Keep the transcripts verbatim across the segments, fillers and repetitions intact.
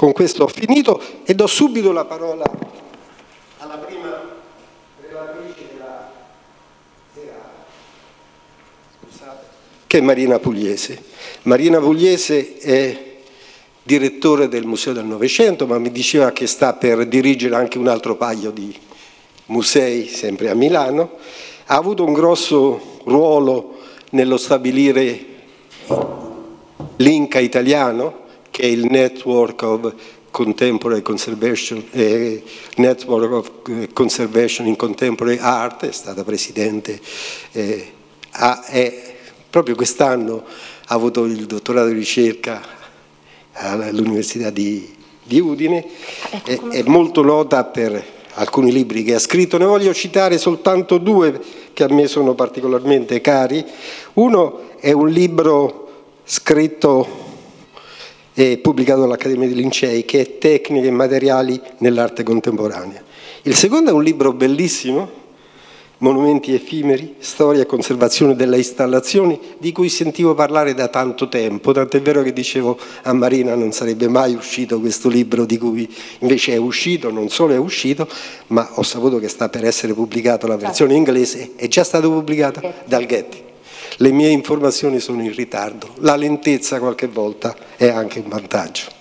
con questo ho finito e do subito la parola alla prima relatrice della serata, scusate, che è Marina Pugliese. Marina Pugliese è direttore del Museo del Novecento, ma mi diceva che sta per dirigere anche un altro paio di musei, sempre a Milano. Ha avuto un grosso ruolo nello stabilire l'I N C A italiano, che è il Network of Contemporary Conservation, eh, Network of Conservation in Contemporary Art, è stata presidente, eh, ha, è, proprio quest'anno ha avuto il dottorato di ricerca all'Università di, di Udine, è, è molto nota per alcuni libri che ha scritto. Ne voglio citare soltanto due che a me sono particolarmente cari. Uno è un libro scritto e pubblicato dall'Accademia dei Lincei, che è Tecniche e materiali nell'arte contemporanea. Il secondo è un libro bellissimo, Monumenti effimeri, storia e conservazione delle installazioni, di cui sentivo parlare da tanto tempo, tant'è vero che dicevo a Marina non sarebbe mai uscito questo libro, di cui invece è uscito, non solo è uscito, ma ho saputo che sta per essere pubblicato la versione inglese, è già stato pubblicato dal Getty. Le mie informazioni sono in ritardo, la lentezza qualche volta è anche un vantaggio.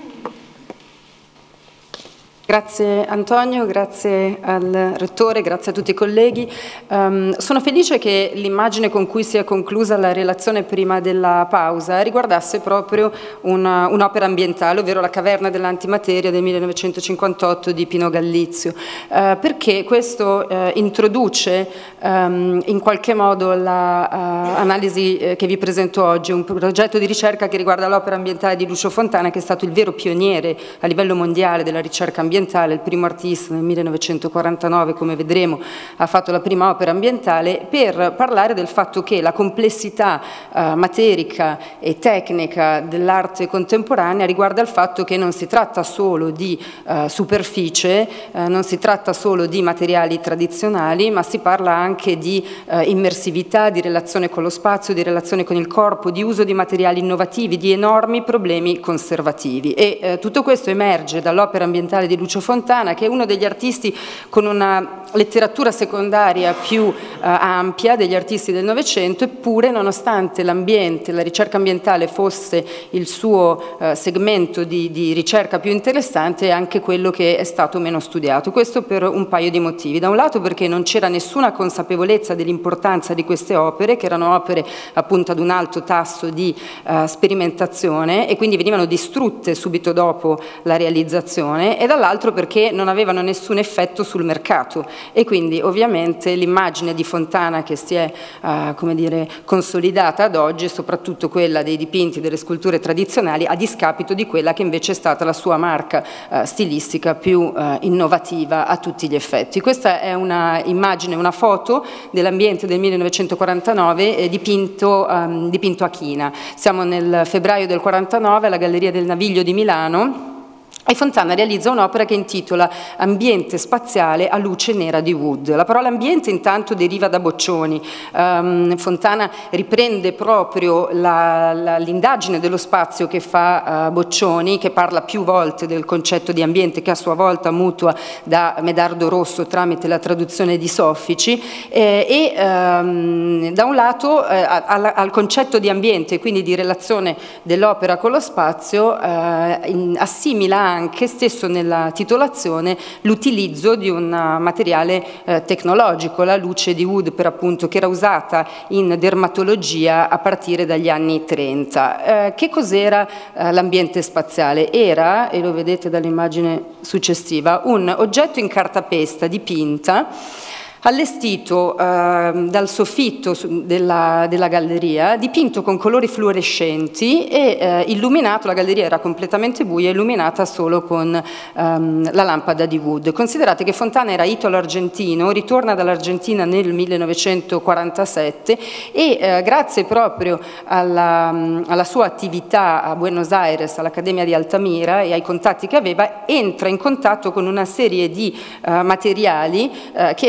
Grazie Antonio, grazie al Rettore, grazie a tutti i colleghi. Um, sono felice che l'immagine con cui si è conclusa la relazione prima della pausa riguardasse proprio un'opera ambientale, ovvero La caverna dell'antimateria del millenovecentocinquantotto di Pino Gallizio, uh, perché questo uh, introduce um, in qualche modo l'analisi uh, che vi presento oggi, un progetto di ricerca che riguarda l'opera ambientale di Lucio Fontana, che è stato il vero pioniere a livello mondiale della ricerca ambientale, il primo artista nel millenovecentoquarantanove, come vedremo, ha fatto la prima opera ambientale, per parlare del fatto che la complessità eh, materica e tecnica dell'arte contemporanea riguarda il fatto che non si tratta solo di eh, superficie, eh, non si tratta solo di materiali tradizionali, ma si parla anche di eh, immersività, di relazione con lo spazio, di relazione con il corpo, di uso di materiali innovativi, di enormi problemi conservativi. E eh, tutto questo emerge dall'opera ambientale di Lucio Fontana, che è uno degli artisti con una letteratura secondaria più uh, ampia degli artisti del Novecento, eppure nonostante l'ambiente, la ricerca ambientale fosse il suo uh, segmento di, di ricerca più interessante, è anche quello che è stato meno studiato. Questo per un paio di motivi. Da un lato perché non c'era nessuna consapevolezza dell'importanza di queste opere, che erano opere appunto ad un alto tasso di uh, sperimentazione e quindi venivano distrutte subito dopo la realizzazione, e dall'altro perché non avevano nessun effetto sul mercato, e quindi ovviamente l'immagine di Fontana che si è uh, come dire, consolidata ad oggi è soprattutto quella dei dipinti, delle sculture tradizionali, a discapito di quella che invece è stata la sua marca uh, stilistica più uh, innovativa a tutti gli effetti. Questa è una immagine, una foto dell'ambiente del millenovecentoquarantanove eh, dipinto, um, dipinto a china. Siamo nel febbraio del quarantanove alla Galleria del Naviglio di Milano, e Fontana realizza un'opera che intitola Ambiente spaziale a luce nera di Wood. La parola ambiente intanto deriva da Boccioni. Um, Fontana riprende proprio l'indagine dello spazio che fa uh, Boccioni, che parla più volte del concetto di ambiente, che a sua volta mutua da Medardo Rosso tramite la traduzione di Soffici, eh, e um, da un lato eh, al, al concetto di ambiente, quindi di relazione dell'opera con lo spazio, eh, in, assimila anche stesso nella titolazione l'utilizzo di un materiale eh, tecnologico, la luce di Wood per appunto, che era usata in dermatologia a partire dagli anni trenta. Eh, che cos'era eh, l'ambiente spaziale? Era, e lo vedete dall'immagine successiva, un oggetto in cartapesta dipinta allestito eh, dal soffitto della, della galleria, dipinto con colori fluorescenti e eh, illuminato, la galleria era completamente buia, illuminata solo con ehm, la lampada di Wood. Considerate che Fontana era italo-argentino, ritorna dall'Argentina nel millenovecentoquarantasette e eh, grazie proprio alla, alla sua attività a Buenos Aires, all'Accademia di Altamira e ai contatti che aveva, entra in contatto con una serie di eh, materiali eh, che erano molto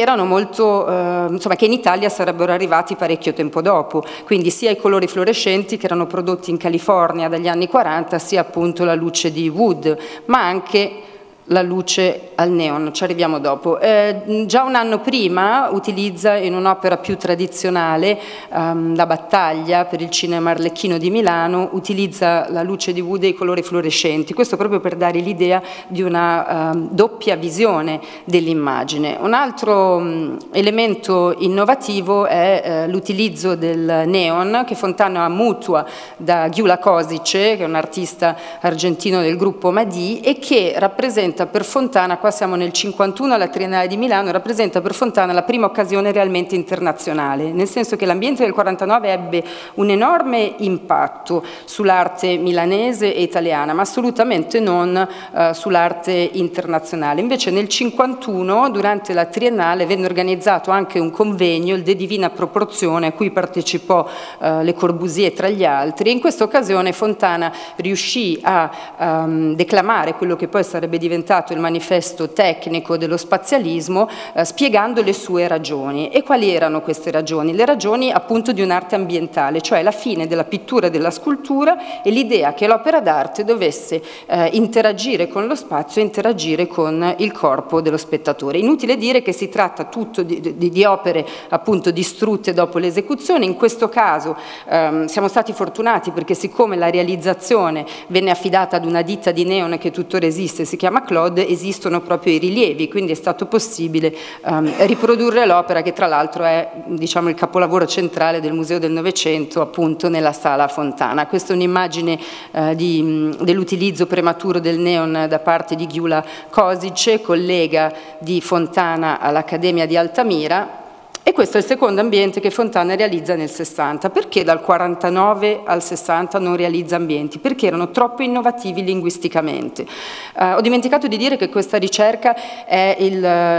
molto, eh, insomma, che in Italia sarebbero arrivati parecchio tempo dopo, quindi sia i colori fluorescenti che erano prodotti in California dagli anni quaranta, sia appunto la luce di Wood, ma anche la luce al neon, ci arriviamo dopo. Eh, già un anno prima utilizza in un'opera più tradizionale, um, La battaglia per il cinema Arlecchino di Milano, utilizza la luce di Wood e i colori fluorescenti, questo proprio per dare l'idea di una um, doppia visione dell'immagine. Un altro um, elemento innovativo è eh, l'utilizzo del neon che Fontana mutua da Gyula Kosice, che è un artista argentino del gruppo Madì e che rappresenta per Fontana, qua siamo nel cinquantuno alla Triennale di Milano, rappresenta per Fontana la prima occasione realmente internazionale, nel senso che l'ambiente del quarantanove ebbe un enorme impatto sull'arte milanese e italiana, ma assolutamente non eh, sull'arte internazionale. Invece nel cinquantuno, durante la Triennale, venne organizzato anche un convegno, il De Divina Proporzione, a cui partecipò eh, Le Corbusier tra gli altri, e in questa occasione Fontana riuscì a um, declamare quello che poi sarebbe diventato il manifesto tecnico dello spazialismo, eh, spiegando le sue ragioni. E quali erano queste ragioni? Le ragioni appunto di un'arte ambientale, cioè la fine della pittura e della scultura e l'idea che l'opera d'arte dovesse eh, interagire con lo spazio e interagire con il corpo dello spettatore. Inutile dire che si tratta tutto di, di, di opere appunto distrutte dopo l'esecuzione. In questo caso ehm, siamo stati fortunati perché siccome la realizzazione venne affidata ad una ditta di neon che tuttora esiste, si chiama Claude, esistono proprio i rilievi, quindi è stato possibile um, riprodurre l'opera, che tra l'altro è, diciamo, il capolavoro centrale del Museo del Novecento, appunto nella Sala Fontana. Questa è un'immagine uh, dell'utilizzo prematuro del neon da parte di Gyula Kosice, collega di Fontana all'Accademia di Altamira. E questo è il secondo ambiente che Fontana realizza nel sessanta. Perché dal quarantanove al sessanta non realizza ambienti? Perché erano troppo innovativi linguisticamente. Uh, ho dimenticato di dire che questa ricerca è il,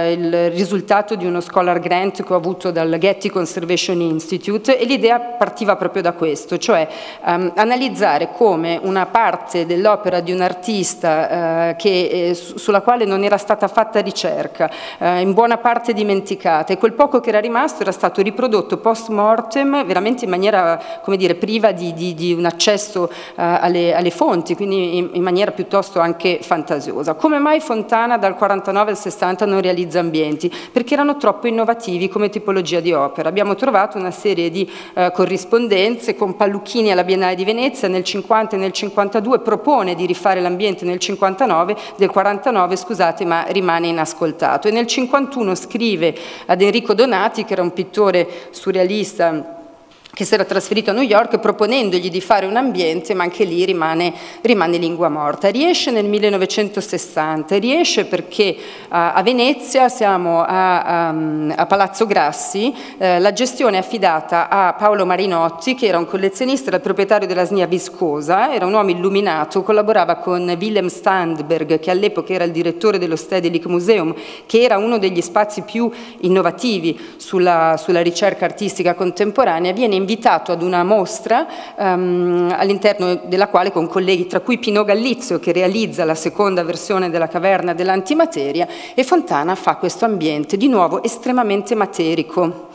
il risultato di uno Scholar Grant che ho avuto dal Getty Conservation Institute, e l'idea partiva proprio da questo, cioè um, analizzare come una parte dell'opera di un artista uh, che, eh, sulla quale non era stata fatta ricerca, uh, in buona parte dimenticata, e quel poco che era rimasto era stato riprodotto post mortem veramente in maniera, come dire, priva di, di, di un accesso uh, alle, alle fonti, quindi in, in maniera piuttosto anche fantasiosa. Come mai Fontana dal quarantanove al sessanta non realizza ambienti? Perché erano troppo innovativi come tipologia di opera. Abbiamo trovato una serie di uh, corrispondenze con Palluchini alla Biennale di Venezia nel cinquanta e nel cinquantadue, propone di rifare l'ambiente nel cinquantanove, del quarantanove scusate, ma rimane inascoltato, e nel cinquantuno scrive ad Enrico Donati, che era un pittore surrealista che si era trasferito a New York, proponendogli di fare un ambiente, ma anche lì rimane, rimane lingua morta. Riesce nel millenovecentosessanta, riesce perché uh, a Venezia siamo a, a, a Palazzo Grassi, eh, la gestione è affidata a Paolo Marinotti, che era un collezionista, era il proprietario della S N I A Viscosa, era un uomo illuminato, collaborava con Willem Standberg, che all'epoca era il direttore dello Stedelijk Museum, che era uno degli spazi più innovativi sulla, sulla ricerca artistica contemporanea. Viene invitato ad una mostra um, all'interno della quale, con colleghi tra cui Pino Gallizio, che realizza la seconda versione della Caverna dell'Antimateria, e Fontana fa questo ambiente di nuovo estremamente materico.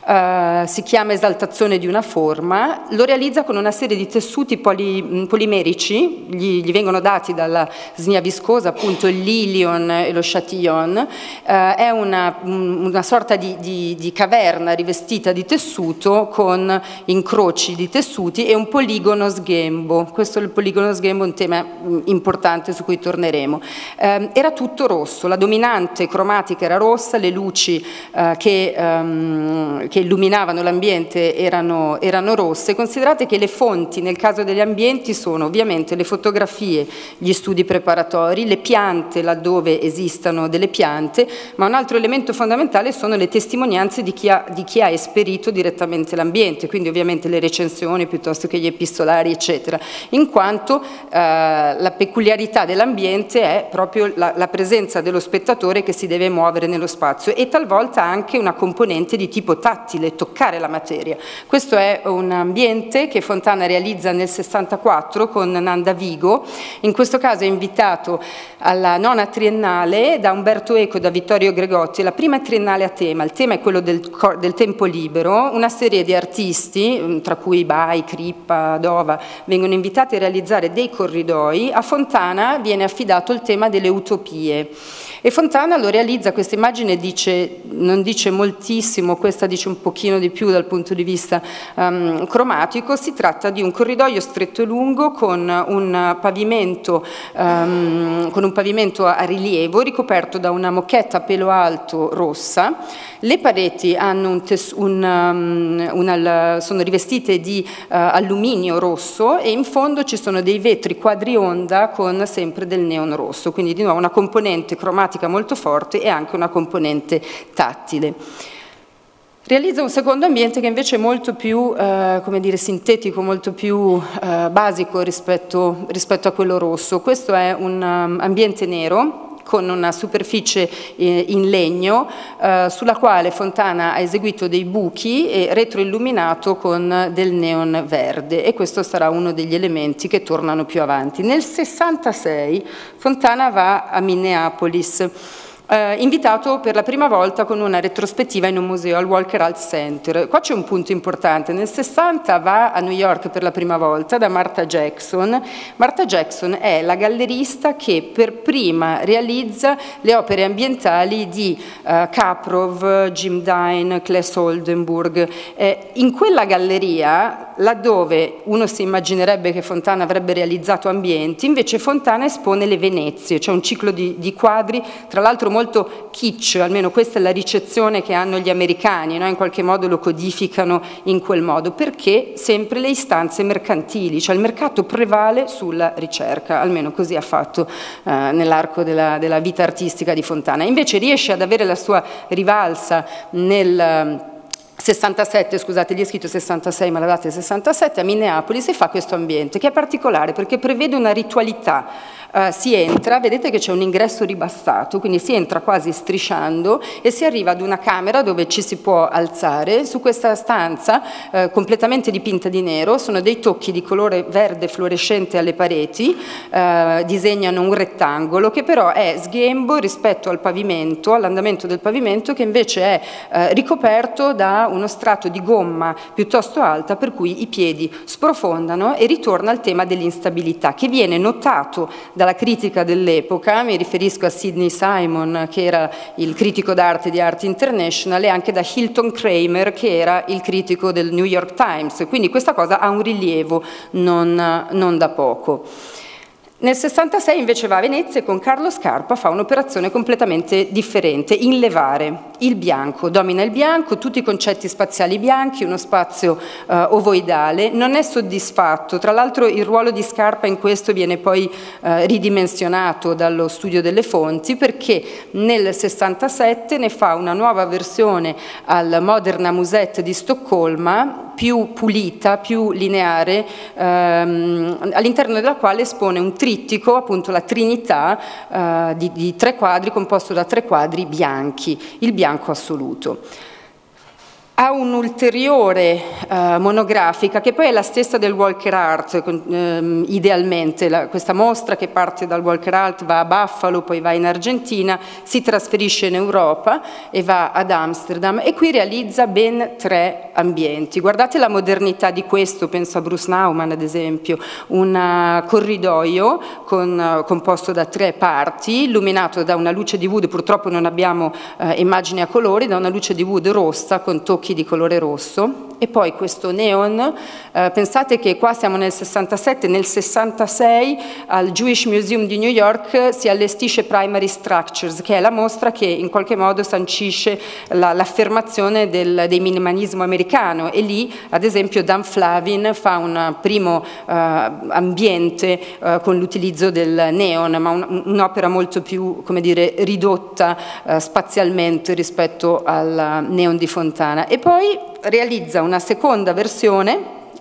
Uh, si chiama Esaltazione di una forma, lo realizza con una serie di tessuti poli, polimerici, gli, gli vengono dati dalla S N I A Viscosa, appunto il Lilion e lo Chatillon, uh, è una, una sorta di, di, di caverna rivestita di tessuto con incroci di tessuti e un poligono sghembo. Questo è il poligono sghembo, un tema importante su cui torneremo. Uh, era tutto rosso, la dominante cromatica era rossa, le luci uh, che um, che illuminavano l'ambiente erano, erano rosse. Considerate che le fonti nel caso degli ambienti sono ovviamente le fotografie, gli studi preparatori, le piante laddove esistano delle piante, ma un altro elemento fondamentale sono le testimonianze di chi ha, di chi ha esperito direttamente l'ambiente, quindi ovviamente le recensioni piuttosto che gli epistolari eccetera, in quanto eh, la peculiarità dell'ambiente è proprio la, la presenza dello spettatore che si deve muovere nello spazio, e talvolta anche una componente di tipo tattico, tattile, toccare la materia. Questo è un ambiente che Fontana realizza nel sessantaquattro con Nanda Vigo, in questo caso è invitato alla nona triennale da Umberto Eco e da Vittorio Gregotti, la prima triennale a tema, il tema è quello del, del tempo libero, una serie di artisti, tra cui Bai, Crippa, Dova, vengono invitati a realizzare dei corridoi. A Fontana viene affidato il tema delle utopie e Fontana lo realizza, questa immagine dice, non dice moltissimo, questa dice un pochino di più dal punto di vista um, cromatico, si tratta di un corridoio stretto e lungo con un pavimento, um, con un pavimento a rilievo ricoperto da una moquette a pelo alto rossa, le pareti hanno un un, um, una, sono rivestite di uh, alluminio rosso e in fondo ci sono dei vetri quadrionda con sempre del neon rosso, quindi di nuovo una componente cromatica molto forte e anche una componente tattile. Realizza un secondo ambiente che invece è molto più, eh, come dire, sintetico, molto più eh, basico rispetto, rispetto a quello rosso. Questo è un um, ambiente nero con una superficie eh, in legno eh, sulla quale Fontana ha eseguito dei buchi e retroilluminato con del neon verde, e questo sarà uno degli elementi che tornano più avanti. Nel sessantasei Fontana va a Minneapolis, Eh, invitato per la prima volta con una retrospettiva in un museo al Walker Art Center. Qua c'è un punto importante, nel sessanta va a New York per la prima volta da Martha Jackson. Martha Jackson è la gallerista che per prima realizza le opere ambientali di eh, Caprov, Jim Dine, Claes Oldenburg. Eh, in quella galleria, laddove uno si immaginerebbe che Fontana avrebbe realizzato ambienti, invece Fontana espone le Venezie, c'è un ciclo di, di quadri, tra l'altro molto molto kitsch, almeno questa è la ricezione che hanno gli americani, no? In qualche modo lo codificano in quel modo, perché sempre le istanze mercantili, cioè il mercato prevale sulla ricerca, almeno così ha fatto eh, nell'arco della, della vita artistica di Fontana. Invece riesce ad avere la sua rivalsa nel sessantasette, scusate, gli è scritto sessantasei ma la data è sessantasette, a Minneapolis, e fa questo ambiente che è particolare perché prevede una ritualità. Uh, si entra, vedete che c'è un ingresso ribassato, quindi si entra quasi strisciando e si arriva ad una camera dove ci si può alzare. Su questa stanza uh, completamente dipinta di nero sono dei tocchi di colore verde fluorescente alle pareti, uh, disegnano un rettangolo che però è sghembo rispetto al pavimento, all'andamento del pavimento, che invece è uh, ricoperto da uno strato di gomma piuttosto alta, per cui i piedi sprofondano, e ritorna al tema dell'instabilità che viene notato dalla critica dell'epoca. Mi riferisco a Sidney Simon, che era il critico d'arte di Art International, e anche da Hilton Kramer, che era il critico del New York Times, quindi questa cosa ha un rilievo non, non da poco. Nel sessantasei invece va a Venezia e con Carlo Scarpa fa un'operazione completamente differente, inlevare il bianco, domina il bianco, tutti i concetti spaziali bianchi, uno spazio eh, ovoidale, non è soddisfatto, tra l'altro il ruolo di Scarpa in questo viene poi eh, ridimensionato dallo studio delle fonti, perché nel sessantasette ne fa una nuova versione al Moderna Musette di Stoccolma, più pulita, più lineare, ehm, all'interno della quale espone un trittico, appunto la Trinità, eh, di, di tre quadri, composto da tre quadri bianchi, il bianco assoluto. Ha un'ulteriore eh, monografica che poi è la stessa del Walker Art, eh, idealmente, la, questa mostra che parte dal Walker Art va a Buffalo, poi va in Argentina, si trasferisce in Europa e va ad Amsterdam, e qui realizza ben tre ambienti. Guardate la modernità di questo, penso a Bruce Nauman ad esempio, un corridoio con, composto da tre parti, illuminato da una luce di wood, purtroppo non abbiamo eh, immagini a colori, da una luce di wood rossa con tocchi di colore rosso, e poi questo neon. Eh, pensate che qua siamo nel sessantasette, nel sessantasei al Jewish Museum di New York si allestisce Primary Structures, che è la mostra che in qualche modo sancisce l'affermazione la, dei minimalismo americano, e lì ad esempio Dan Flavin fa un primo eh, ambiente eh, con l'utilizzo del neon, ma un'opera un molto più, come dire, ridotta eh, spazialmente rispetto al neon di Fontana. E poi realizza una seconda versione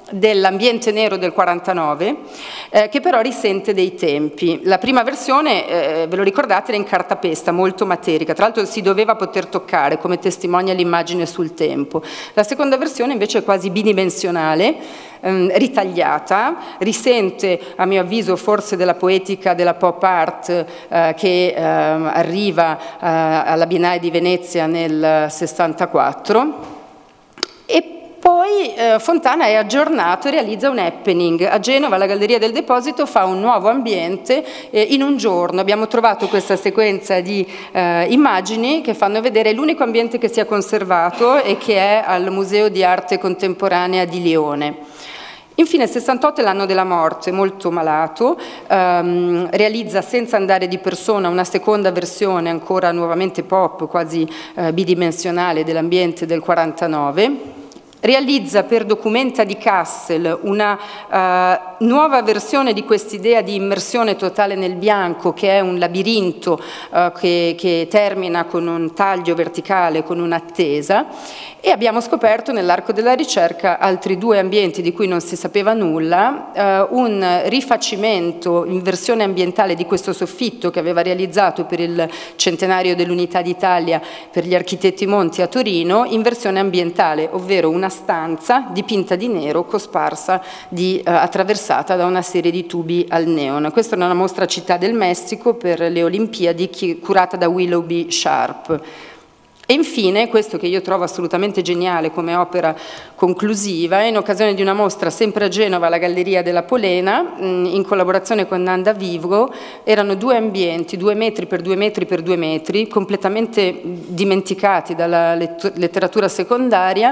dell'ambiente nero del quarantanove, eh, che però risente dei tempi. La prima versione, eh, ve lo ricordate, era in cartapesta, molto materica, tra l'altro si doveva poter toccare, come testimonia l'immagine sul tempo. La seconda versione invece è quasi bidimensionale, ehm, ritagliata, risente a mio avviso forse della poetica della pop art eh, che eh, arriva eh, alla Biennale di Venezia nel sessantaquattro. E poi eh, Fontana è aggiornato e realizza un happening. A Genova la Galleria del Deposito fa un nuovo ambiente eh, in un giorno. Abbiamo trovato questa sequenza di eh, immagini che fanno vedere l'unico ambiente che si è conservato e che è al Museo di Arte Contemporanea di Lione. Infine il sessantotto è l'anno della morte, molto malato, ehm, realizza senza andare di persona una seconda versione ancora nuovamente pop, quasi eh, bidimensionale dell'ambiente del quarantanove. Realizza per Documenta di Kassel una uh, nuova versione di quest'idea di immersione totale nel bianco, che è un labirinto uh, che, che termina con un taglio verticale, con un'attesa, e abbiamo scoperto nell'arco della ricerca altri due ambienti di cui non si sapeva nulla, uh, un rifacimento in versione ambientale di questo soffitto che aveva realizzato per il centenario dell'Unità d'Italia per gli Architetti Monti a Torino, in versione ambientale, ovvero una stanza dipinta di nero cosparsa di, eh, attraversata da una serie di tubi al neon. Questa è una mostra a Città del Messico per le Olimpiadi curata da Willoughby Sharp. E infine, questo che io trovo assolutamente geniale come opera conclusiva, in occasione di una mostra sempre a Genova alla Galleria della Polena, in collaborazione con Nanda Vivo, erano due ambienti, due metri per due metri per due metri, completamente dimenticati dalla letteratura secondaria.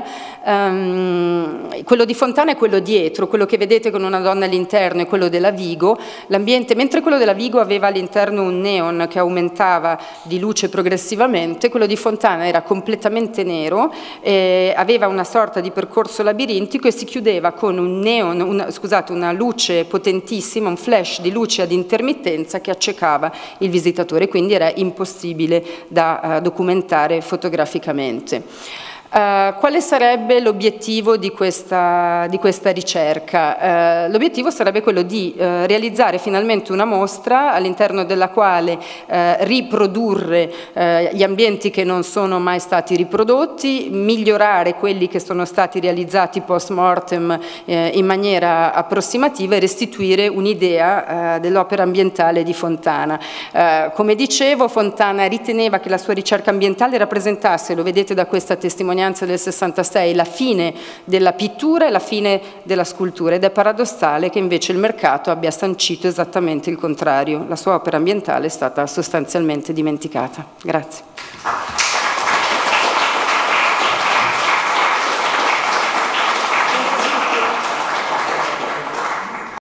Um, quello di Fontana è quello dietro, quello che vedete con una donna all'interno è quello della Vigo, l'ambiente, mentre quello della Vigo aveva all'interno un neon che aumentava di luce progressivamente, quello di Fontana era completamente nero, eh, aveva una sorta di percorso labirintico e si chiudeva con un neon, una, scusate, una luce potentissima, un flash di luce ad intermittenza che accecava il visitatore, quindi era impossibile da uh, documentare fotograficamente. Uh, quale sarebbe l'obiettivo di questa, di questa ricerca? Uh, l'obiettivo sarebbe quello di uh, realizzare finalmente una mostra all'interno della quale uh, riprodurre uh, gli ambienti che non sono mai stati riprodotti, migliorare quelli che sono stati realizzati post mortem uh, in maniera approssimativa e restituire un'idea uh, dell'opera ambientale di Fontana. Uh, come dicevo, Fontana riteneva che la sua ricerca ambientale rappresentasse, lo vedete da questa testimonianza del sessantasei, la fine della pittura e la fine della scultura, ed è paradossale che invece il mercato abbia sancito esattamente il contrario. La sua opera ambientale è stata sostanzialmente dimenticata. Grazie.